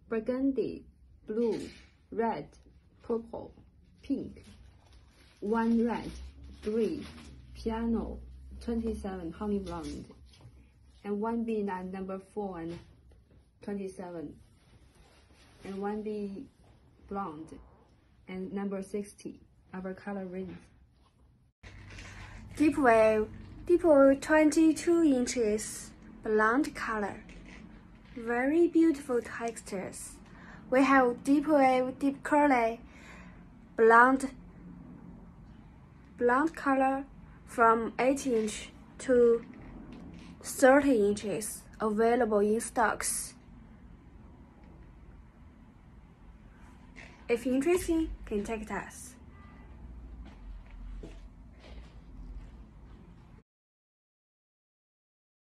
burgundy, blue, red, purple, pink. 1 red, 3 piano, 27 honey blonde, and 1 B number 4 and 27, and 1 B blonde, and number 60, our color range. Deep wave 22 inches, blonde color. Very beautiful textures. We have deep wave, deep curly, blonde color from 8 inch to 30 inches available in stocks. If interesting, contact us.